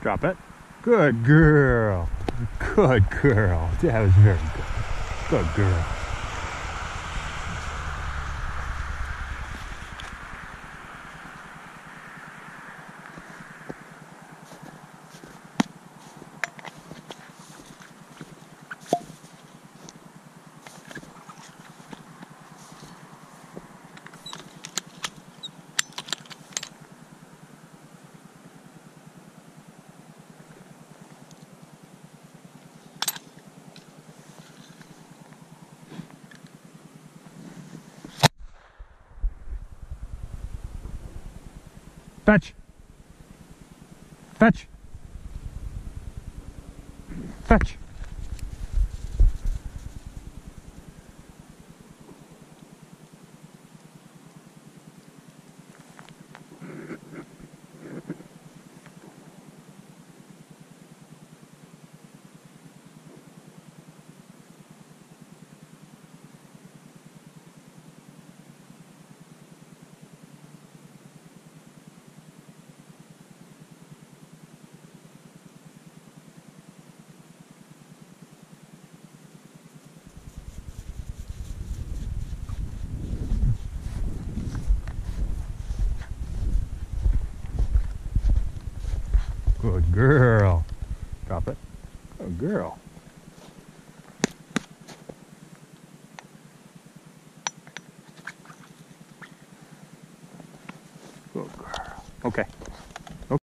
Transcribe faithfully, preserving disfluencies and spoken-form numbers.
Drop it. Good girl. Good girl. That was very good. Good girl. Fetch. Fetch. Fetch. Good girl. Drop it. Good girl. Good girl. Okay.